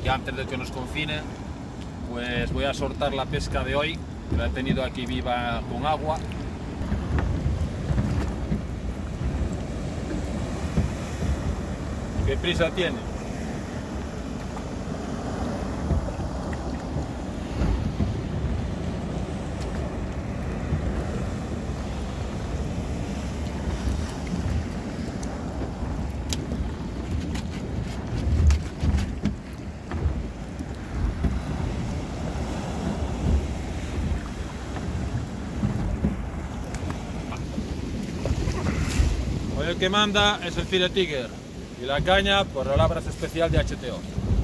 ya antes de que nos confinen, pues voy a soltar la pesca de hoy, que la he tenido aquí viva con agua. ¿Qué prisa tiene? Hoy el que manda es el Fire Tiger y la caña por la labras especial de HTO.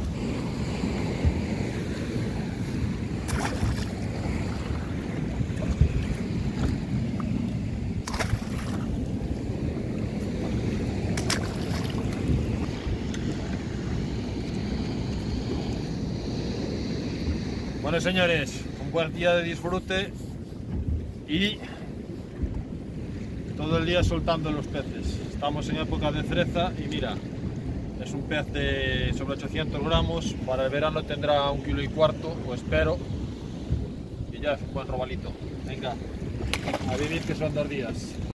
Bueno, señores, un buen día de disfrute y todo el día soltando los peces. Estamos en época de cereza y mira, es un pez de sobre 800 gramos, para el verano tendrá 1,4 kg, o espero, y ya es un buen robalito. Venga, a vivir que son 2 días.